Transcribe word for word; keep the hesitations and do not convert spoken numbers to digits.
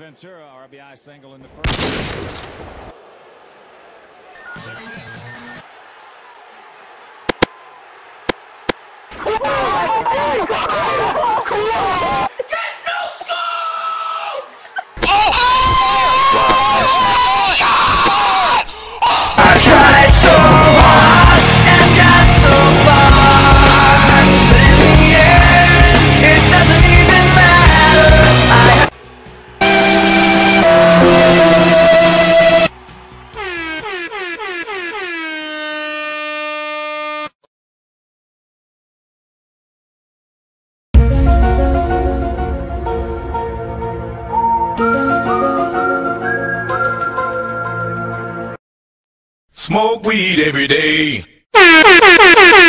Ventura, R B I single in the first. Tried so hard and got so far, but in the end, it doesn't even matter. I Smoke weed every day.